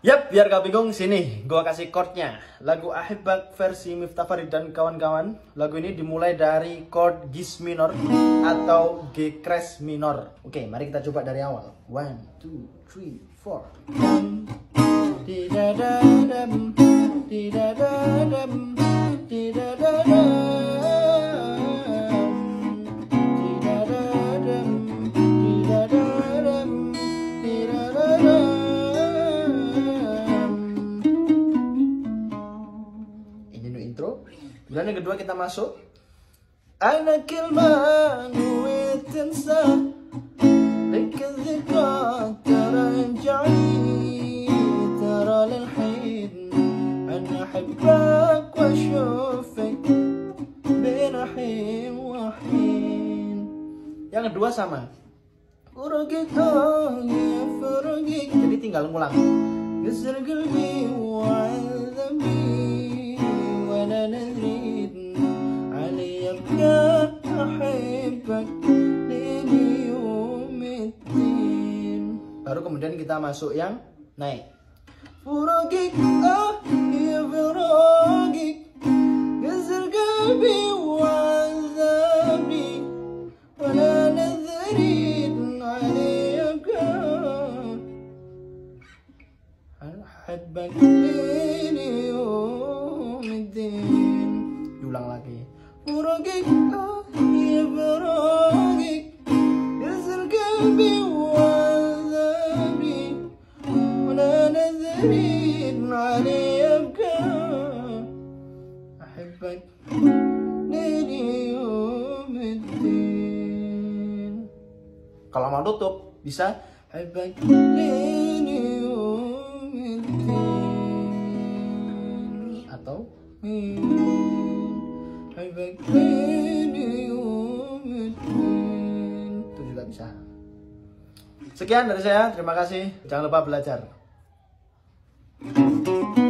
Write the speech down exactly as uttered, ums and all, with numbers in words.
Yap, biar gak bingung, sini gua kasih chordnya. Lagu Ahibak versi Miftah Farid dan kawan-kawan. Lagu ini dimulai dari chord Gis minor atau G crash minor. Oke, mari kita coba dari awal. One, two, three, four. Didadadam, didadadam, didadadam. Kemudian yang kedua kita masuk Anak ilman witinsa Likadzikra taranjai Tara lilhin Ana hibbak wa syufik Binahim wahin. Yang kedua sama Urugik ya furugik. Jadi tinggal ngulang Gizr qalbi wa adhabi Wa la nadri baru kemudian kita masuk yang naik. Furagik ah ya furagik Gazar qalbi wa azabi Wa la nadharin alayka Al-habbak lili yawmiddin. Diulang lagi. Furagik ah ya furagik Gazar qalbi wa azabi Wa la nadharin alayka Ahibbak lili yawmiddin. Kalau mau tutup bisa Ahibbak lili yawmiddin atau itu juga bisa. Sekian dari saya, terima kasih. Jangan lupa belajar.